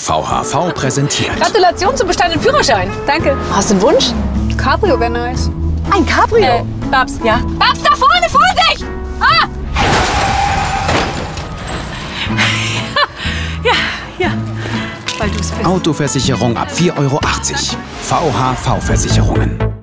VHV präsentiert. Gratulation zum bestandenen Führerschein. Danke. Hast du einen Wunsch? Cabrio wäre nice. Ein Cabrio? Babs, ja. Babs, da vorne, Vorsicht! Ah! Ja. Weil du es bist. Autoversicherung ab 4,80 € VHV Versicherungen.